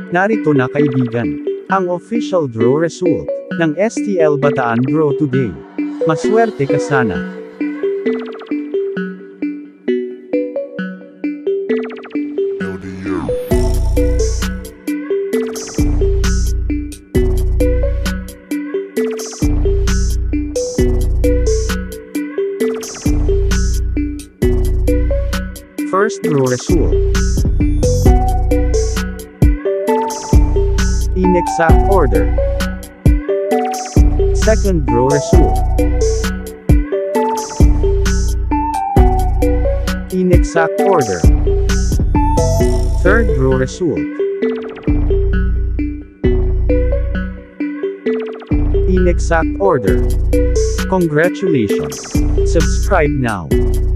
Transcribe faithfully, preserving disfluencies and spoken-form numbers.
Narito na kaibigan, ang official draw result ng S T L Bataan Draw Today. Maswerte ka sana. First draw result. In exact order. Second draw result. In exact order. Third draw result. In exact order. Congratulations. Subscribe now.